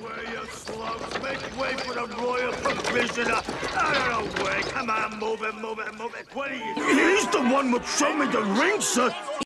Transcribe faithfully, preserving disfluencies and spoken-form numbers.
way, you slugs. Make way for the royal provisioner. Out of the way. Come on, move it, move it, move it. What are you doing? He's the one who showed me the ring, sir.